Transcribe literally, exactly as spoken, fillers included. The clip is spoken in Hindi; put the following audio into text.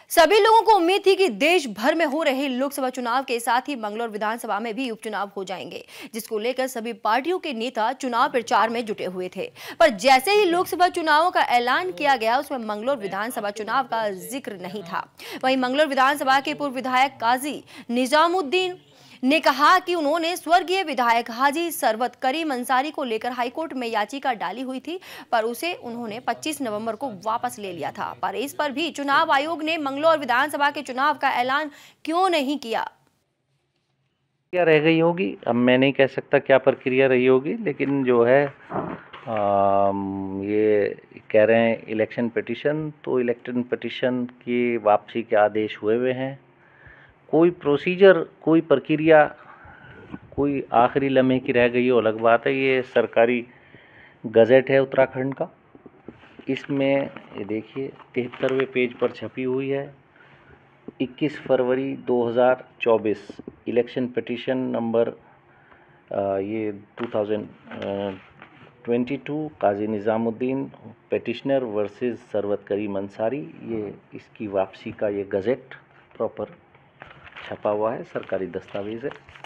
सभी लोगों को उम्मीद थी कि देश भर में हो रहे लोकसभा चुनाव के साथ ही मंगलौर विधानसभा में भी उपचुनाव हो जाएंगे, जिसको लेकर सभी पार्टियों के नेता चुनाव प्रचार में जुटे हुए थे। पर जैसे ही लोकसभा चुनावों का ऐलान किया गया, उसमें मंगलौर विधानसभा चुनाव का जिक्र नहीं था। वहीं मंगलौर विधानसभा के पूर्व विधायक काजी निजामुद्दीन ने कहा कि उन्होंने स्वर्गीय विधायक हाजी सरवत करीम अंसारी को लेकर हाईकोर्ट में याचिका डाली हुई थी, पर उसे उन्होंने पच्चीस नवंबर को वापस ले लिया था। पर इस पर भी चुनाव आयोग ने मंगलौर विधानसभा के चुनाव का ऐलान क्यों नहीं किया? क्या रह गई होगी, अब मैं नहीं कह सकता क्या प्रक्रिया रही होगी, लेकिन जो है आ, ये कह रहे हैं इलेक्शन पिटीशन, तो इलेक्शन पिटीशन की वापसी के आदेश हुए हुए हैं। कोई प्रोसीजर, कोई प्रक्रिया, कोई आखिरी लम्हे की रह गई हो अलग बात है। ये सरकारी गज़ट है उत्तराखंड का, इसमें ये देखिए तिहत्तरवें पेज पर छपी हुई है इक्कीस फरवरी दो हज़ार चौबीस इलेक्शन पिटीशन नंबर ये two thousand twenty two Qazi Nizamuddin petitioner versus Sarwat Karim Ansari. ये इसकी वापसी का ये गज़ट प्रॉपर छपा हुआ है, सरकारी दस्तावेज़ है।